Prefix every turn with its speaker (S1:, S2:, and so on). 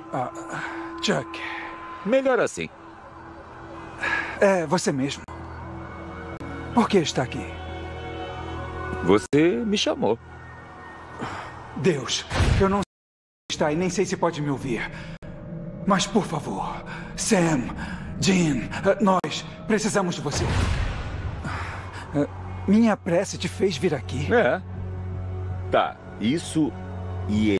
S1: Chuck.
S2: Melhor assim.
S1: É você mesmo. Por que está aqui?
S2: Você me chamou.
S1: Deus, eu não sei onde está e nem sei se pode me ouvir. Mas, por favor, Sam, Jean, nós precisamos de você. Minha prece te fez vir aqui.
S2: É. Tá, isso e